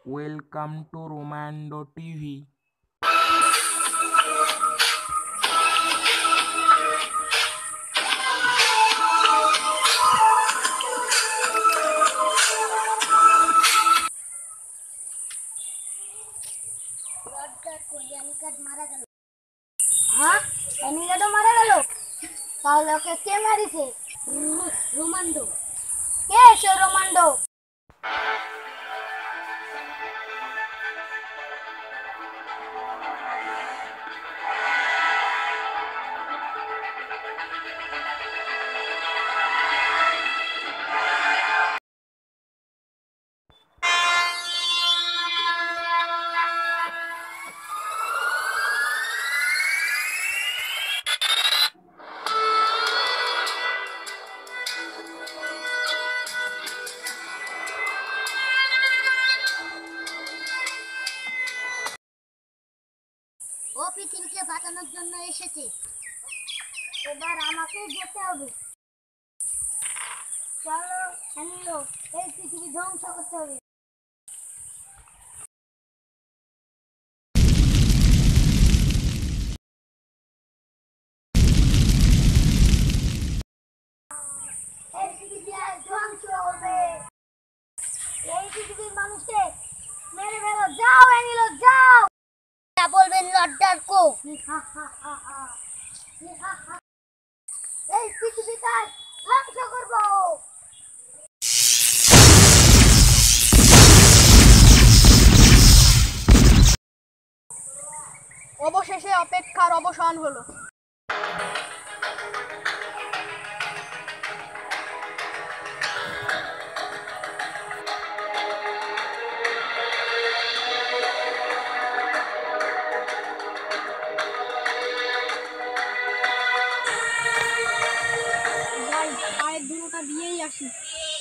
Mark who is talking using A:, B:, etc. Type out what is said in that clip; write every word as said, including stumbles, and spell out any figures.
A: Welcome to Romando T V.
B: হ্যাঁ এনিকেটও মারা গেল তাহলে ওকে কে মারিছে? রোমান্ডো। কে সে রোমান্ডো? ও পৃথিবীকে বাঁচানোর জন্য এসেছে, এবার আমাকেই যেতে হবে। চলো হ্যালো, এই পৃথিবী ধ্বংস করতে হবে। এই পৃথিবী আজ ধ্বংস হবে। এই পৃথিবীর মানুষকে মেরে ফেলো, যাও অ্যানিলো যাও। তা বলবেন লর্ডার কো। এই পৃথিবীটা ধ্বংস করব। অবশেষে অপেক্ষার অবসান হলো। পায়ের ধুলোটা দিয়েই আসি।